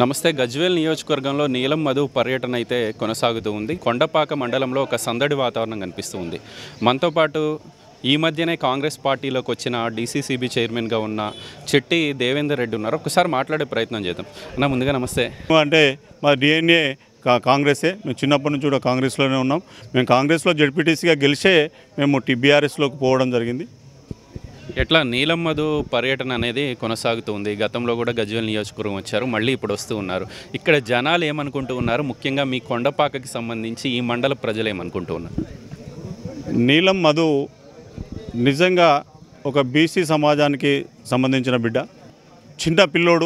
నమస్తే. గజ్వేల్ నియోజకవర్గంలో నీలం మధు పర్యటన అయితే కొనసాగుతూ ఉంది. కొండపాక మండలంలో ఒక సందడి వాతావరణం కనిపిస్తూ ఉంది. మనతో పాటు ఈ మధ్యనే కాంగ్రెస్ పార్టీలోకి వచ్చిన డీసీసీబీ చైర్మన్గా ఉన్న చెట్టి దేవేందర్ రెడ్డి ఉన్నారు. ఒకసారి మాట్లాడే ప్రయత్నం చేద్దాం. అన్న, ముందుగా నమస్తే. అంటే మా డిఎన్ఏ కాంగ్రెసే. మేము చిన్నప్పటి నుంచి కూడా కాంగ్రెస్లోనే ఉన్నాం. మేము కాంగ్రెస్లో జడ్పీటీసీగా గెలిచే మేము బీఆర్ఎస్లోకి పోవడం జరిగింది. ఎట్లా నీలం మధు పర్యటన అనేది కొనసాగుతుంది? గతంలో కూడా గజ్వేల్ నియోజకవర్గం వచ్చారు, మళ్ళీ ఇప్పుడు వస్తూ ఉన్నారు. ఇక్కడ జనాలు ఏమనుకుంటూ ఉన్నారు? ముఖ్యంగా మీ కొండపాకకి సంబంధించి ఈ మండల ప్రజలు ఏమనుకుంటూ ఉన్నారు? నీలం మధు నిజంగా ఒక బీసీ సమాజానికి సంబంధించిన బిడ్డ. చిన్న పిల్లోడు,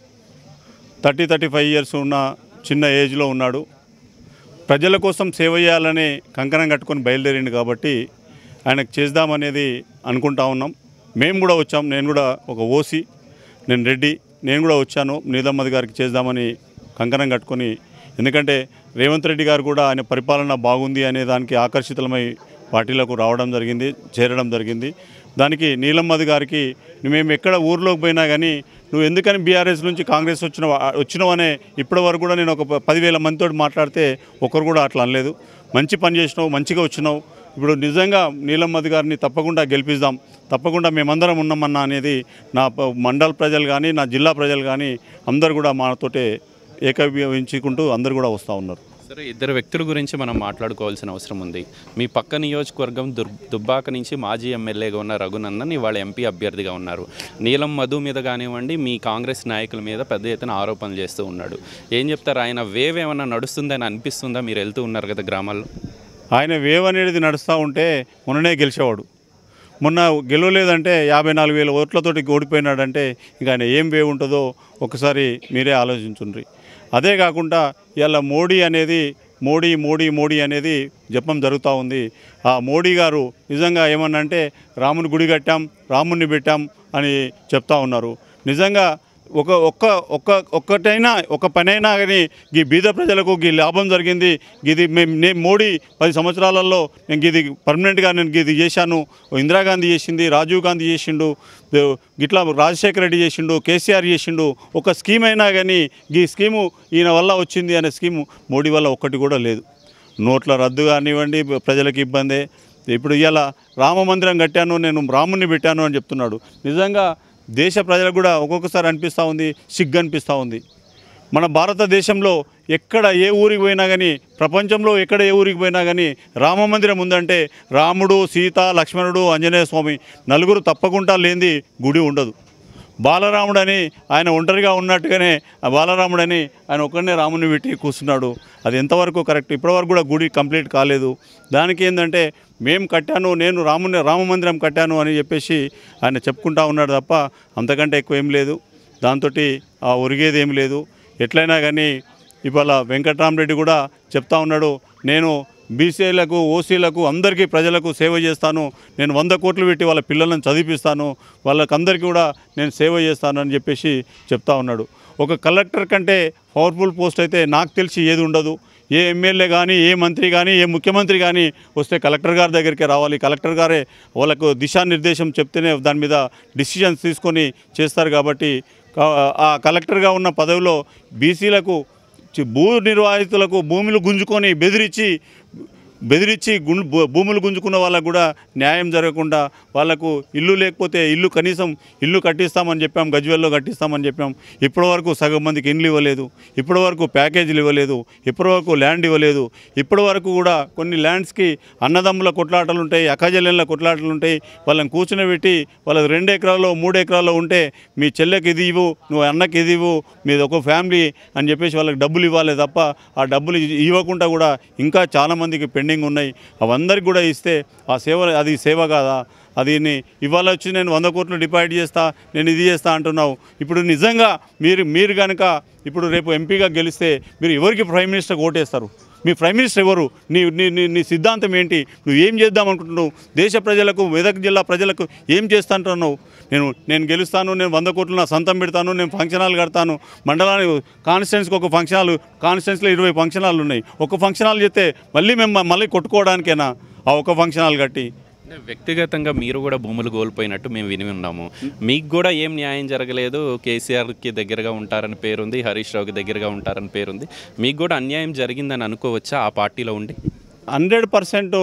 35 ఇయర్స్ ఉన్న చిన్న ఏజ్లో ఉన్నాడు. ప్రజల కోసం సేవ చేయాలని కంకణం కట్టుకొని బయలుదేరిండు కాబట్టి ఆయనకు చేద్దామనేది అనుకుంటా ఉన్నాం. మేము కూడా వచ్చాం. నేను కూడా ఒక ఓసీ, నేను రెడ్డి, నేను కూడా వచ్చాను నీలం మధు గారికి చేద్దామని కంకణం కట్టుకొని. ఎందుకంటే రేవంత్ రెడ్డి గారు కూడా ఆయన పరిపాలన బాగుంది అనే దానికి ఆకర్షితులమై పార్టీలకు రావడం జరిగింది, చేరడం జరిగింది. దానికి నీలం మధు గారికి మేము ఎక్కడ ఊర్లోకి పోయినా కానీ నువ్వు ఎందుకని బీఆర్ఎస్ నుంచి కాంగ్రెస్ వచ్చినావనే ఇప్పటి వరకు కూడా నేను ఒక 10,000 మందితో మాట్లాడితే ఒకరు కూడా అట్లా అనలేదు. మంచి పని చేసినావు, మంచిగా వచ్చినావు. ఇప్పుడు నిజంగా నీలం మధు గారిని తప్పకుండా గెలిపిద్దాం, తప్పకుండా మేమందరం ఉన్నామన్నా అనేది నా మండల ప్రజలు కానీ నా జిల్లా ప్రజలు కానీ అందరు కూడా మాతోటే ఏకీభవించుకుంటూ అందరు కూడా వస్తూ ఉన్నారు. సరే, ఇద్దరు వ్యక్తుల గురించి మనం మాట్లాడుకోవాల్సిన అవసరం ఉంది. మీ పక్క నియోజకవర్గం దుబ్బాక నుంచి మాజీ ఎమ్మెల్యేగా ఉన్న రఘునందన్ ఇవాళ ఎంపీ అభ్యర్థిగా ఉన్నారు. నీలం మధు మీద కానివ్వండి, మీ కాంగ్రెస్ నాయకుల మీద పెద్ద ఎత్తున ఆరోపణలు చేస్తూ ఉన్నాడు. ఏం చెప్తారు? ఆయన వేవ్ ఏమన్నా నడుస్తుందని అనిపిస్తుందా? మీరు వెళ్తూ ఉన్నారు కదా గ్రామాల్లో. ఆయన వేవ్ అనేది నడుస్తూ ఉంటే మొన్ననే గెలిచేవాడు. మొన్న గెలవలేదంటే 54,000 ఓట్లతోటి ఓడిపోయినాడంటే ఇంకా ఆయన ఏం వేవ్ ఉంటుందో ఒకసారి మీరే ఆలోచించుండ్రి. అదే కాకుండా ఇలా మోడీ అనేది జపం జరుగుతూ ఉంది. ఆ మోడీ గారు నిజంగా ఏమన్నంటే రాముని గుడి కట్టాం, రాముని పెట్టాం అని చెప్తా ఉన్నారు. నిజంగా ఒక పనైనా కానీ ఈ బీద ప్రజలకు ఈ లాభం జరిగింది. ఇది నేను మోడీ 10 సంవత్సరాలలో నేను ఇది పర్మనెంట్గా నేను ఇది చేశాను. ఇందిరాగాంధీ చేసింది, రాజీవ్ గాంధీ చేసిండు, గిట్లా రాజశేఖర రెడ్డి చేసిండు, కేసీఆర్ చేసిండు. ఒక స్కీమ్ అయినా కానీ ఈ స్కీము ఈయన వల్ల వచ్చింది అనే స్కీము మోడీ వల్ల ఒక్కటి కూడా లేదు. నోట్ల రద్దు కానివ్వండి, ప్రజలకు ఇబ్బందే. ఇప్పుడు ఇలా రామ మందిరం కట్టాను, నేను రాముని పెట్టాను అని చెప్తున్నాడు. నిజంగా దేశ ప్రజలకు కూడా ఒక్కొక్కసారి అనిపిస్తూ ఉంది, సిగ్గు అనిపిస్తూ ఉంది. మన భారతదేశంలో ఎక్కడ ఏ ఊరికి పోయినా కానీ, ప్రపంచంలో ఎక్కడ ఏ ఊరికి పోయినా కానీ రామ మందిరం ఉందంటే రాముడు, సీత, లక్ష్మణుడు, ఆంజనేయ స్వామి నలుగురు తప్పకుండా లేనిది గుడి ఉండదు. బాలరాముడని ఆయన ఒంటరిగా ఉన్నట్టుగానే ఆ బాలరాముడని ఆయన ఒక్కడనే రాముని పెట్టి కూర్చున్నాడు. అది ఎంతవరకు కరెక్ట్? ఇప్పటివరకు కూడా గుడి కంప్లీట్ కాలేదు. దానికి ఏంటంటే మేము కట్టాను, నేను రామ మందిరం కట్టాను అని చెప్పేసి ఆయన చెప్పుకుంటా ఉన్నాడు తప్ప అంతకంటే ఎక్కువ ఏం లేదు. దాంతో ఒరిగేది ఏం లేదు. ఎట్లయినా కానీ ఇవాళ వెంకట్రామరెడ్డి కూడా చెప్తా ఉన్నాడు, నేను బీసీలకు, ఓసీలకు, అందరికీ ప్రజలకు సేవ చేస్తాను. నేను 100 కోట్లు పెట్టి వాళ్ళ పిల్లలను చదివిస్తాను, వాళ్ళకందరికీ కూడా నేను సేవ చేస్తాను అని చెప్పేసి చెప్తా ఉన్నాడు. ఒక కలెక్టర్ కంటే పవర్ఫుల్ పోస్ట్ అయితే నాకు తెలిసి ఏది ఉండదు. ఏ ఎమ్మెల్యే కానీ, ఏ మంత్రి కానీ, ఏ ముఖ్యమంత్రి కానీ వస్తే కలెక్టర్ గారి దగ్గరికి రావాలి. కలెక్టర్ గారే వాళ్ళకు దిశానిర్దేశం చెప్తేనే దాని మీద డిసిషన్స్ తీసుకొని చేస్తారు. కాబట్టి ఆ కలెక్టర్గా ఉన్న పదవిలో బీసీలకు, భూ నిర్వాహితులకు భూములు గుంజుకొని బెదిరించి భూములు గుంజుకున్న వాళ్ళకు కూడా న్యాయం జరగకుండా వాళ్ళకు ఇల్లు లేకపోతే కనీసం ఇల్లు కట్టిస్తామని చెప్పాం, గజ్వేల్లో కట్టిస్తామని చెప్పాం. ఇప్పటివరకు సగం మందికి ఇండ్లు ఇవ్వలేదు, ఇప్పటివరకు ప్యాకేజీలు ఇవ్వలేదు, ఇప్పటివరకు ల్యాండ్ ఇవ్వలేదు. ఇప్పటివరకు కూడా కొన్ని ల్యాండ్స్కి అన్నదమ్ముల కొట్లాటలు ఉంటాయి, అక్కజల్లెళ్ళ కొట్లాటలు ఉంటాయి. వాళ్ళని కూర్చునిపెట్టి వాళ్ళకి 2 ఎకరాల్లో 3 ఎకరాల్లో ఉంటే మీ చెల్లెకి ఇది ఇవ్వు, నువ్వు అన్నకి ఇది ఇవ్వు, మీది ఒక ఫ్యామిలీ అని చెప్పేసి వాళ్ళకి డబ్బులు ఇవ్వాలి తప్ప ఆ డబ్బులు ఇవ్వకుండా కూడా ఇంకా చాలామందికి పెండింగ్ ఉన్నాయి. అవందరికి కూడా ఇస్తే ఆ సేవ, అది సేవ కాదా? అది ఇవాళ వచ్చి నేను 100 కోట్లు డిపాజిట్ చేస్తా, నేను ఇది చేస్తా అంటున్నావు. ఇప్పుడు నిజంగా మీరు కనుక ఇప్పుడు రేపు ఎంపీగా గెలిస్తే మీరు ఎవరికి ప్రైమ్ మినిస్టర్కి ఓటేస్తారు? మీ ప్రైమ్ మినిస్టర్ ఎవరు? నీ సిద్ధాంతం ఏంటి? నువ్వు ఏం చేద్దాం అనుకుంటున్నావు? దేశ ప్రజలకు, మెదక్ జిల్లా ప్రజలకు ఏం చేస్తా అంటున్నావు? నేను గెలుస్తాను, నేను 100 కోట్లు నా సొంతం పెడతాను, నేను ఫంక్షన్ హాల్ కడతాను. మండలానికి కాన్స్టిట్యున్సీకి ఒక ఫంక్షన్ హాల్, కాన్స్టిట్యున్సీలో 20 ఫంక్షన్ హాల్ ఉన్నాయి. ఒక ఫంక్షన్ హాల్ చేస్తే మళ్ళీ కొట్టుకోవడానికేనా ఆ ఒక ఫంక్షన్ హాల్ కట్టి? అంటే వ్యక్తిగతంగా మీరు కూడా భూములు కోల్పోయినట్టు మేము విని ఉన్నాము. మీకు కూడా ఏం న్యాయం జరగలేదు. కేసీఆర్కి దగ్గరగా ఉంటారని పేరుంది, హరీష్ రావుకి దగ్గరగా ఉంటారని పేరుంది. మీకు కూడా అన్యాయం జరిగిందని అనుకోవచ్చా ఆ పార్టీలో ఉండి? 100%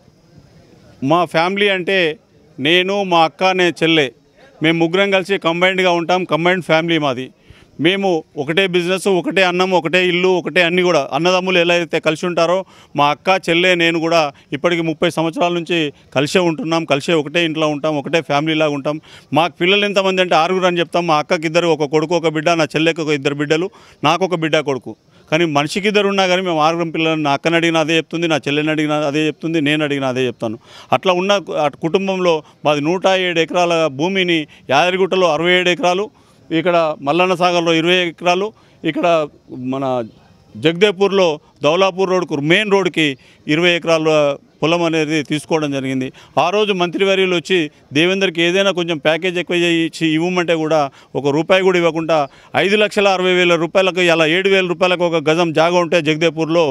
మా ఫ్యామిలీ అంటే నేను, మా అక్క, చెల్లె, మేము ముగ్గురం కలిసి కంబైన్డ్గా ఉంటాం. కంబైన్డ్ ఫ్యామిలీ మాది. మేము ఒకటే బిజినెస్, ఒకటే అన్నం, ఒకటే ఇల్లు, ఒకటే అన్నీ కూడా అన్నదమ్ములు ఎలా అయితే కలిసి ఉంటారో మా అక్క, చెల్లె, నేను కూడా ఇప్పటికి 30 సంవత్సరాల నుంచి కలిసే ఉంటున్నాం. కలిసే ఒకటే ఇంట్లో ఉంటాం, ఒకటే ఫ్యామిలీలాగా ఉంటాం. మాకు పిల్లలు ఎంతమంది అంటే 6 అని చెప్తాం. మా అక్కకి 2, ఒక కొడుకు ఒక బిడ్డ, నా చెల్లెకి 2 బిడ్డలు, నాకు ఒక బిడ్డ కొడుకు. కానీ మనిషికి 2 ఉన్నా కానీ మేము 6 పిల్లలు. నా అక్కని అడిగినా అదే చెప్తుంది, నా చెల్లెని అడిగినా అదే చెప్తుంది, నేను అడిగినా అదే చెప్తాను. అట్లా ఉన్న కుటుంబంలో మాది 107 ఎకరాల భూమిని యాదగిరిగుట్టలో 67 ఎకరాలు, ఇక్కడ మల్లన్న సాగర్లో 20 ఎకరాలు, ఇక్కడ మన జగదేవ్పూర్లో దౌలాపూర్ రోడ్కు మెయిన్ రోడ్కి 20 ఎకరాల పొలం అనేది తీసుకోవడం జరిగింది. ఆ రోజు మంత్రివర్యులు వచ్చి దేవేందర్కి ఏదైనా కొంచెం ప్యాకేజ్ ఎక్కువ ఇచ్చి ఇవ్వమంటే కూడా ₹1 కూడా ఇవ్వకుండా 5,60,000 రూపాయలకు ఇలా 7,000 రూపాయలకు ఒక గజం జాగా ఉంటే జగదేవ్పూర్లో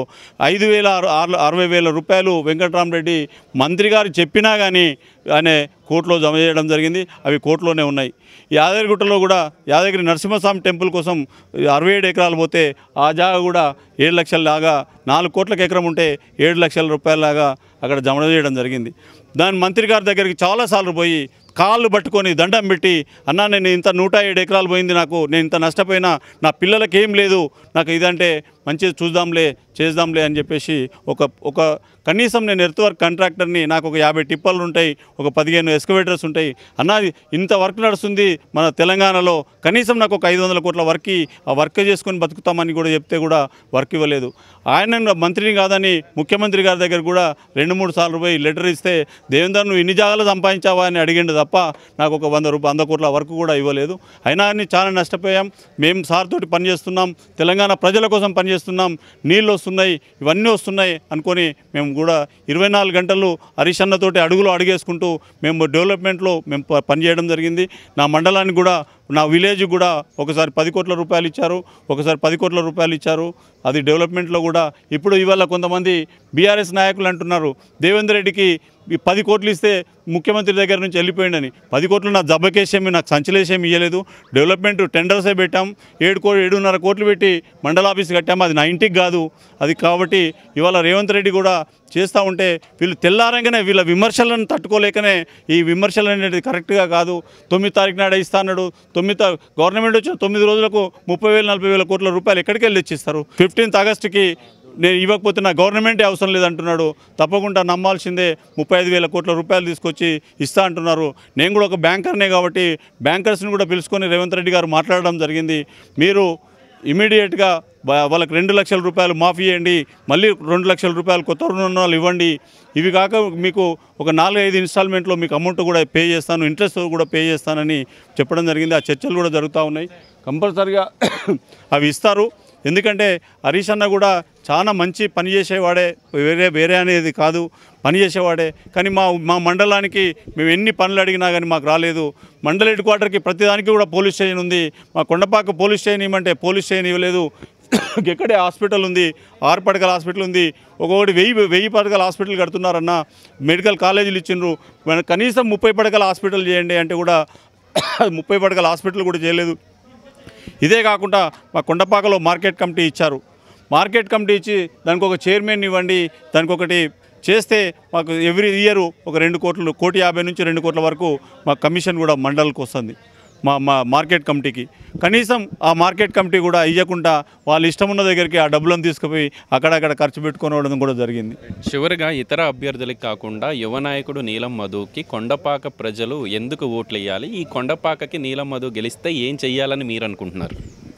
5,60,000 రూపాయలు వెంకటరామరెడ్డి మంత్రి గారు చెప్పినా కానీ ఆయన కోర్టులో జమ చేయడం జరిగింది. అవి కోర్టులోనే ఉన్నాయి. యాదగిరిగుట్టలో కూడా యాదగిరి నరసింహస్వామి టెంపుల్ కోసం 67 ఎకరాలు పోతే ఆ జాగా కూడా 7 లక్షల లాగా 4 కోట్లకు ఎకరం ఉంటే 7 లక్షల రూపాయలలాగా అక్కడ జమ చేయడం జరిగింది. దాని మంత్రి గారి దగ్గరికి చాలాసార్లు పోయి కాళ్ళు పట్టుకొని దండం పెట్టి, అన్నా నేను ఇంత 107 ఎకరాలు పోయింది, నాకు నేను ఇంత నష్టపోయినా, నా పిల్లలకి ఏం లేదు, నాకు ఇదంటే మంచిగా చూద్దాంలే చేద్దాంలే అని చెప్పేసి ఒక కనీసం నేను ఎర్త్ వర్క్ కాంట్రాక్టర్ని, నాకు ఒక 50 టిప్పర్లు ఉంటాయి, ఒక 15 ఎక్స్కవేటర్స్ ఉంటాయి, అన్నది ఇంత వర్క్ నడుస్తుంది మన తెలంగాణలో, కనీసం నాకు ఒక 500 కోట్ల వర్క్, ఆ వర్క్ చేసుకొని బతుకుతామని కూడా చెప్తే కూడా వర్క్ ఇవ్వలేదు. ఆయన మంత్రిని కాదని ముఖ్యమంత్రి గారి దగ్గర కూడా 2-3 సార్లు పోయి లెటర్ ఇస్తే, దేవేందర్ నువ్వు ఇన్ని జాగాలు సంపాదించావా అని అడిగిండు తప్ప నాకు ఒక 100 కోట్ల వర్క్ కూడా ఇవ్వలేదు. అయినా అని చాలా నష్టపోయాం. మేము సార్ తోటి పనిచేస్తున్నాం, తెలంగాణ ప్రజల కోసం పనిచేస్తున్నాం, నీళ్ళు వస్తున్నాయి, ఇవన్నీ వస్తున్నాయి అనుకొని మేము కూడా 24 గంటలు హరీష్ అన్నతోటి అడుగేసుకుంటూ మేము డెవలప్మెంట్లో మేము పనిచేయడం జరిగింది. నా మండలానికి కూడా, నా విలేజ్ కూడా ఒకసారి 10 కోట్ల రూపాయలు ఇచ్చారు, ఒకసారి 10 కోట్ల రూపాయలు ఇచ్చారు. అది డెవలప్మెంట్లో కూడా. ఇప్పుడు ఇవాళ కొంతమంది బీఆర్ఎస్ నాయకులు అంటున్నారు దేవేందర్ రెడ్డికి 10 కోట్లు ఇస్తే ముఖ్యమంత్రి దగ్గర నుంచి వెళ్ళిపోయిండని. 10 కోట్లు నా జబ్బకేసేమి, నాకు సంచలేసేమి ఇవ్వలేదు. డెవలప్మెంట్ టెండర్సే పెట్టాం, 7.5 కోట్లు పెట్టి మండల ఆఫీస్ కట్టాము. అది నా ఇంటికి కాదు. అది కాబట్టి ఇవాళ రేవంత్ రెడ్డి కూడా చేస్తూ ఉంటే వీళ్ళు తెల్లారంగానే వీళ్ళ విమర్శలను తట్టుకోలేకనే, ఈ విమర్శలు అనేది కరెక్ట్గా కాదు. 9 తారీఖు నాడు ఇస్తా అన్నాడు. గవర్నమెంట్ వచ్చిన 9 రోజులకు 30,000-40,000 కోట్ల రూపాయలు ఎక్కడికి వెళ్ళి ఇచ్చిస్తారు? 15th ఆగస్టుకి నేను ఇవ్వకపోతే నా గవర్నమెంటే అవసరం లేదంటున్నాడు. తప్పకుండా నమ్మాల్సిందే. 35,000 కోట్ల రూపాయలు తీసుకొచ్చి ఇస్తా అంటున్నారు. నేను కూడా ఒక బ్యాంకర్నే కాబట్టి బ్యాంకర్స్ని కూడా పిలుచుకొని రేవంత్ రెడ్డి గారు మాట్లాడడం జరిగింది. మీరు ఇమీడియట్గా వాళ్ళకి 2 లక్షల రూపాయలు మాఫీ చేయండి, మళ్ళీ 2 లక్షల రూపాయలు కొత్త రుణాలు ఇవ్వండి. ఇవి కాక మీకు ఒక 4-5 ఇన్స్టాల్మెంట్లో మీకు అమౌంట్ కూడా పే చేస్తాను, ఇంట్రెస్ట్ కూడా పే చేస్తానని చెప్పడం జరిగింది. ఆ చర్చలు కూడా జరుగుతూ ఉన్నాయి. కంపల్సరిగా అవి ఇస్తారు. ఎందుకంటే హరీష్ అన్న కూడా చాలా మంచి పని చేసేవాడే, వేరే అనేది కాదు, పని చేసేవాడే. కానీ మా మండలానికి మేము ఎన్ని పనులు అడిగినా కానీ మాకు రాలేదు. మండల హెడ్ క్వార్టర్కి ప్రతిదానికి కూడా పోలీస్ స్టేషన్ ఉంది. మా కొండపాక పోలీస్ స్టేషన్ ఇవ్వమంటే పోలీస్ స్టేషన్ ఇవ్వలేదు. ఎక్కడే హాస్పిటల్ ఉంది, 6 పడకల హాస్పిటల్ ఉంది. ఒక్కొక్కటి 1000 పడకల హాస్పిటల్ కడుతున్నారన్న. మెడికల్ కాలేజీలు ఇచ్చిండ్రు. కనీసం 30 పడకల హాస్పిటల్ చేయండి అంటే కూడా 30 పడకల హాస్పిటల్ కూడా చేయలేదు. ఇదే కాకుండా మా కొండపాకలో మార్కెట్ కమిటీ ఇచ్చారు. మార్కెట్ కమిటీ ఇచ్చి దానికి ఒక చైర్మన్ ఇవ్వండి, దానికి ఒకటి చేస్తే మాకు ఎవ్రీ ఇయర్ ఒక 2 కోట్లు, 1,50,00,000 నుంచి 2 కోట్ల వరకు మా కమిషన్ కూడా మండలికి వస్తుంది. మా మార్కెట్ కమిటీకి కనీసం ఆ మార్కెట్ కమిటీ కూడా ఇవ్వకుండా వాళ్ళు ఇష్టం ఉన్న దగ్గరికి ఆ డబ్బులను తీసుకుపోయి అక్కడక్కడ ఖర్చు పెట్టుకోవడం కూడా జరిగింది. చివరిగా ఇతర అభ్యర్థులకు కాకుండా యువ నాయకుడు నీలం మధుకి కొండపాక ప్రజలు ఎందుకు ఓట్లు వేయాలి? ఈ కొండపాకకి నీలం మధు గెలిస్తే ఏం చెయ్యాలని మీరు అనుకుంటున్నారు?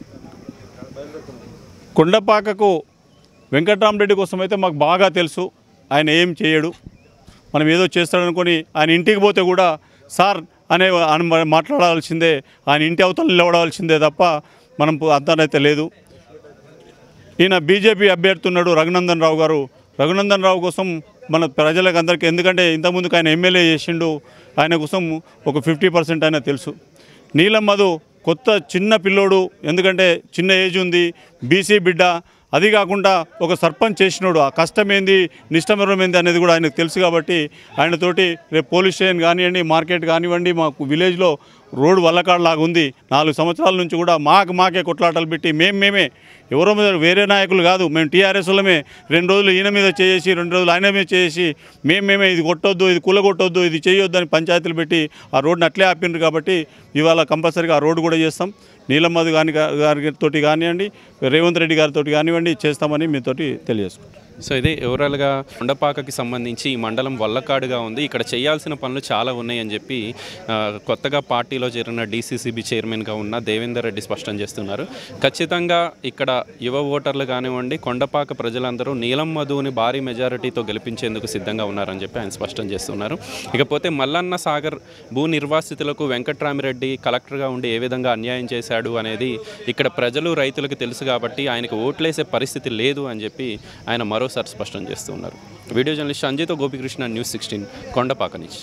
కొండపాకకు వెంకటరామరెడ్డి కోసం అయితే మాకు బాగా తెలుసు. ఆయన ఏం చేయడు, మనం ఏదో చేస్తాడనుకొని ఆయన ఇంటికి పోతే కూడా సార్ అనే మాట్లాడాల్సిందే, ఆయన ఇంటి అవతల నిలబడాల్సిందే తప్ప మనం అర్థమైతే లేదు. ఈయన బీజేపీ అభ్యర్థి ఉన్నాడు రఘునందన్ రావు గారు. రఘునందన్ రావు కోసం మన ప్రజలకు అందరికీ, ఎందుకంటే ఇంతకుముందుకు ఆయన ఎమ్మెల్యే చేసిండు, ఆయన కోసం ఒక 50% ఆయన తెలుసు. నీలం మధు కొత్త చిన్న పిల్లోడు, ఎందుకంటే చిన్న ఏజ్ ఉంది, బీసీ బిడ్డ, అది కాకుండా ఒక సర్పంచ్ చేసినోడు ఆ కష్టం ఏంది నిష్టమరం ఏంది అనేది కూడా ఆయనకు తెలుసు కాబట్టి ఆయనతోటి రేపు పోలీస్ స్టేషన్ కానివ్వండి, మార్కెట్ కానివ్వండి, మాకు విలేజ్లో రోడ్డు వల్లకాడలాగా ఉంది. 4 సంవత్సరాల నుంచి కూడా మాకే కొట్లాటలు పెట్టి మేమే ఎవరో మీద వేరే నాయకులు కాదు, మేము టీఆర్ఎస్ వాళ్ళమే 2 రోజులు ఈయన మీద చేసి 2 రోజులు ఆయన మీద చేసి మేమే ఇది కొట్టొద్దు, ఇది కూలగొట్టొద్దు, ఇది చేయొద్దు అని పంచాయతీలు పెట్టి ఆ రోడ్డుని అట్లే ఆపిండ్రు. కాబట్టి ఇవాళ కంపల్సరీగా ఆ రోడ్డు కూడా చేస్తాం. నీలమ్మధు గారితో కానివ్వండి, రేవంత్ రెడ్డి గారితో కానివ్వండి చేస్తామని మీతోటి తెలియజేసుకుంటాం. సో ఇది ఓవరాల్గా కొండపాకకి సంబంధించి ఈ మండలం వల్లకాడుగా ఉంది. ఇక్కడ చేయాల్సిన పనులు చాలా ఉన్నాయని చెప్పి కొత్తగా పార్టీలో చేరిన డీసీసీబీ చైర్మన్గా ఉన్న దేవేందర్ రెడ్డి స్పష్టం చేస్తున్నారు. ఖచ్చితంగా ఇక్కడ యువ ఓటర్లు కానివ్వండి, కొండపాక ప్రజలందరూ నీలం మధుని భారీ మెజారిటీతో గెలిపించేందుకు సిద్ధంగా ఉన్నారని చెప్పి ఆయన స్పష్టం చేస్తున్నారు. ఇకపోతే మల్లన్న సాగర్ భూ నిర్వాసితులకు వెంకట్రామిరెడ్డి కలెక్టర్గా ఉండి ఏ విధంగా అన్యాయం చేశాడు అనేది ఇక్కడ ప్రజలు రైతులకు తెలుసు కాబట్టి ఆయనకు ఓట్లేసే పరిస్థితి లేదు అని చెప్పి ఆయన మరోసారి స్పష్టం చేస్తున్నారు. వీడియో జర్నలిస్ట్ అంజితో గోపికృష్ణ, న్యూస్ 16 కొండపాక నుంచి.